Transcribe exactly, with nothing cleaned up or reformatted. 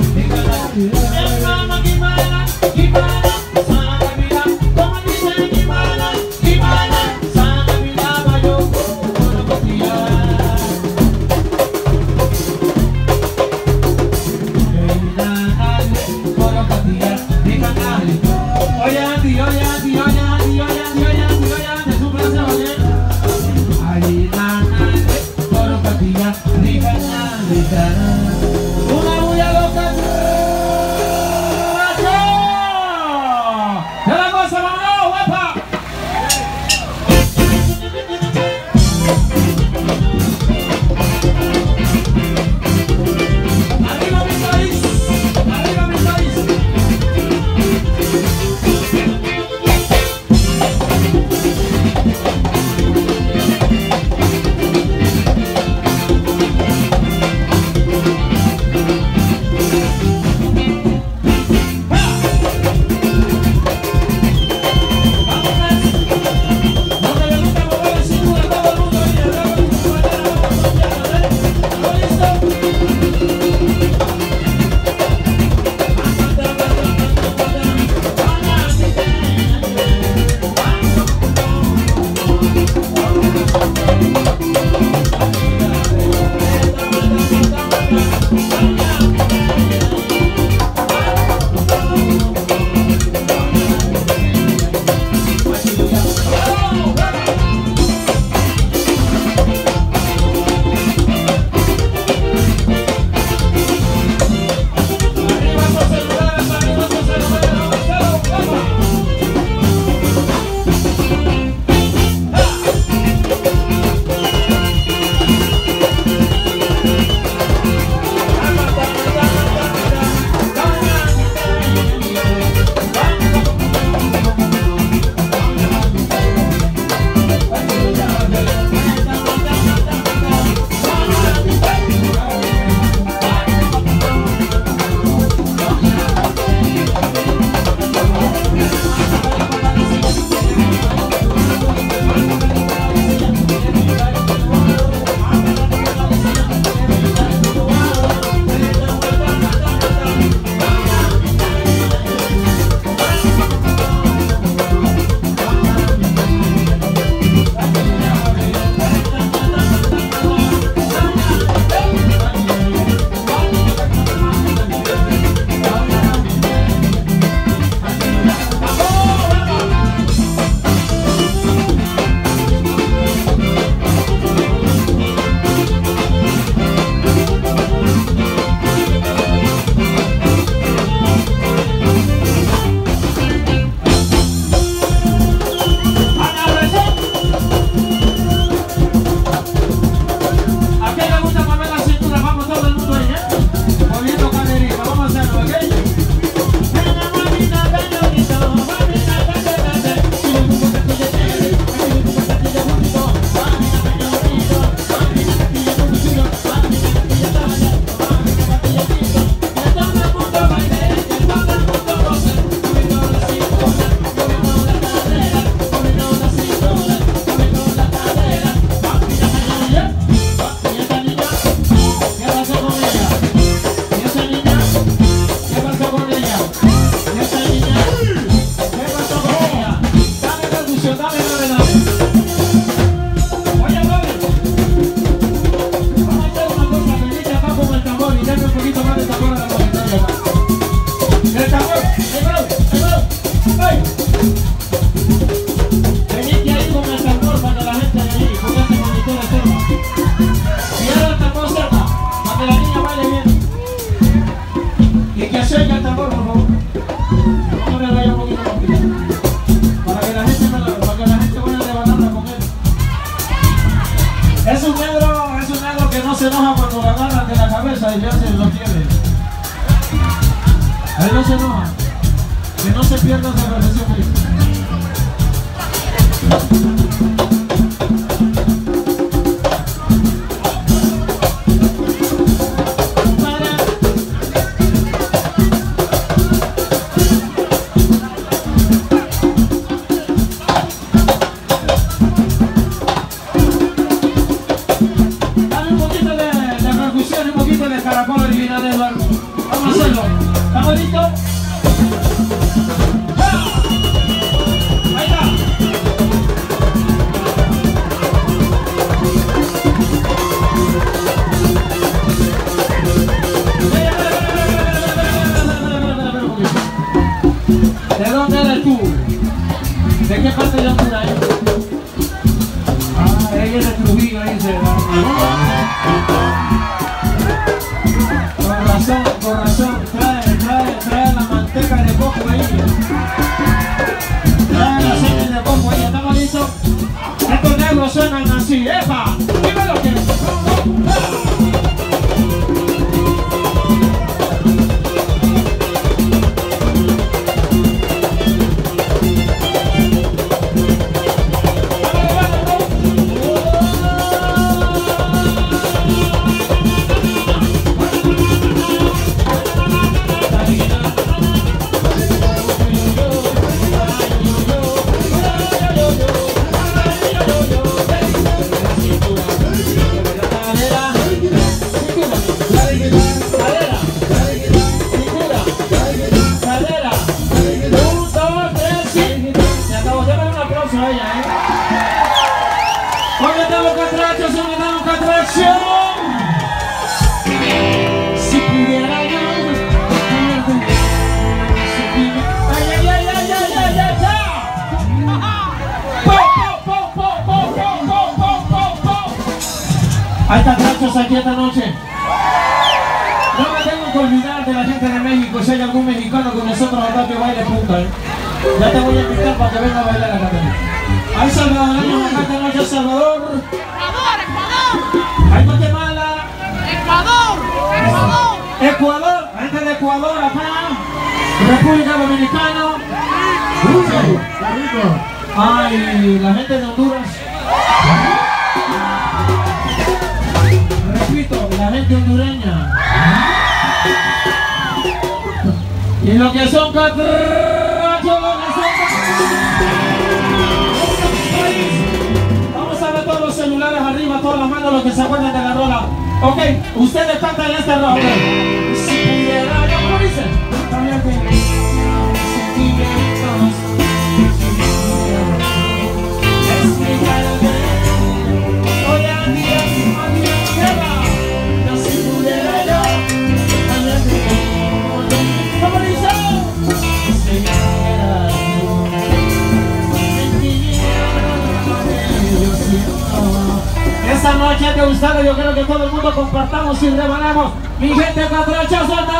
Una bulla loca. ¡De la cosa, vámonos, guapa! ¡Arriba mi país! ¡Arriba mi país! Es un negro, es un negro que no se enoja cuando la agarran de la cabeza y ya se lo tiene. Él no se enoja. Que no se pierda esa relación. Un poquito de percusión, un poquito de caracol original de Eduardo. Vamos a hacerlo. ¿Estamos listos? Ahí está. ¿De dónde eres tú? ¿De qué parte de Honduras eres? Ah, ella es de Trujillo, ahí se va. Con razón, con razón, trae, trae, trae la manteca de coco ahí. Trae la aceite de coco ahí, ¿estamos listos? Estos negros suenan así, ¡epa! ¡Dímelo que! Hay catrachos aquí esta noche. No me tengo que olvidar de la gente de México. Si hay algún mexicano con nosotros acá que baile punta, ¿eh? Ya te voy a invitar para que venga a bailar acá también. Hay salvadoreños acá esta noche, Salvador. Ecuador, Ecuador. Hay Guatemala. Ecuador, Ecuador. Ecuador, gente de Ecuador acá. República Dominicana. Ay, la gente de Honduras. Repito, la gente hondureña. Y lo que son catrachos, lo que son vamos a ver todos los celulares arriba, todas las manos, los que se acuerdan de la rola. Ok, ustedes cantan este rola. Okay. Si pudiera, yo como dice. Esta noche de ustedes yo creo que todo el mundo compartamos y rebanemos. Mi gente catracha, suelta.